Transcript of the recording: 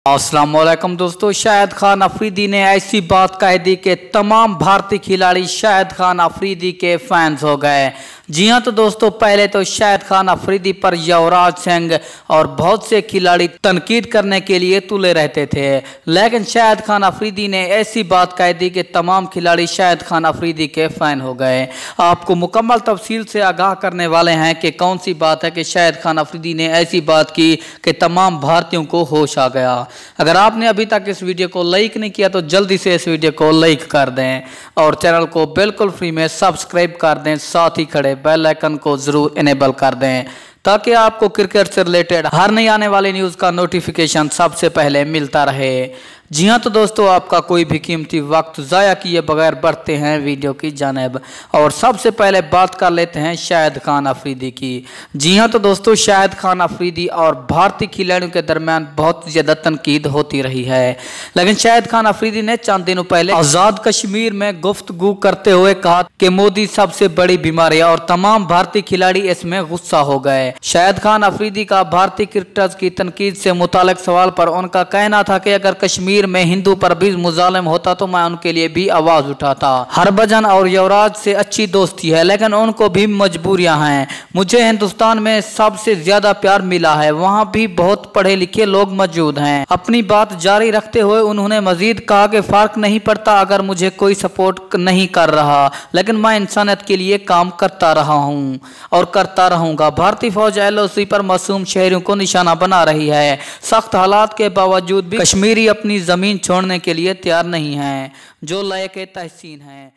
अस्सलाम वालेकुम दोस्तों। शाहिद खान अफरीदी ने ऐसी बात कह दी कि तमाम भारतीय खिलाड़ी शाहिद खान अफरीदी के फैंस हो गए। जी हाँ तो दोस्तों, पहले तो शाहिद खान अफरीदी पर युवराज सिंह और बहुत से खिलाड़ी तनकीद करने के लिए तुले रहते थे, लेकिन शाहिद खान अफरीदी ने ऐसी बात कह दी कि तमाम खिलाड़ी शाहिद खान अफरीदी के फैन हो गए। आपको मुकम्मल तफसील से आगाह करने वाले हैं कि कौन सी बात है कि शाहिद खान अफरीदी ने ऐसी बात की कि तमाम भारतीयों को होश आ गया। अगर आपने अभी तक इस वीडियो को लाइक नहीं किया तो जल्दी से इस वीडियो को लाइक कर दें और चैनल को बिल्कुल फ्री में सब्सक्राइब कर दें, साथ ही खड़े बेल आइकन को जरूर इनेबल कर दें ताकि आपको क्रिकेट से रिलेटेड हर नई आने वाली न्यूज़ का नोटिफिकेशन सबसे पहले मिलता रहे। जी हाँ तो दोस्तों, आपका कोई भी कीमती वक्त ज़ाया किए बगैर बढ़ते हैं वीडियो की जानिब और सबसे पहले बात कर लेते हैं शाहिद खान अफरीदी की। जी हाँ तो दोस्तों, शाहिद खान अफरीदी और भारतीय खिलाड़ियों के दरमियान बहुत ज़्यादा तनकीद होती रही है, लेकिन शाहिद खान अफरीदी ने चंद दिनों पहले आज़ाद कश्मीर में गुफ्तगू करते हुए कहा कि मोदी सबसे बड़ी बीमारी है और तमाम भारतीय खिलाड़ी इसमें गुस्सा हो गए। शाहिद खान अफरीदी का भारतीय क्रिकेटर्स की तनकीद से मुतालिक सवाल पर उनका कहना था कि अगर कश्मीर में हिंदू पर भी मुजालिम होता तो मैं उनके लिए भी आवाज उठाता। हरभजन और युवराज से अच्छी दोस्ती है, लेकिन उनको भी मजबूरियां हैं। मुझे हिंदुस्तान में सबसे ज्यादा प्यार मिला है, वहां भी बहुत पढ़े लिखे लोग मौजूद हैं। अपनी बात जारी रखते हुए उन्होंने मजीद कहा कि फर्क नहीं पड़ता अगर मुझे कोई सपोर्ट नहीं कर रहा, लेकिन मैं इंसानियत के लिए काम करता रहा हूं और करता रहूंगा। भारतीय फौज LOC पर मासूम शहरियों को निशाना बना रही है। सख्त हालात के बावजूद भी कश्मीरी अपनी जमीन छोड़ने के लिए तैयार नहीं है, जो लायक तहसीन है।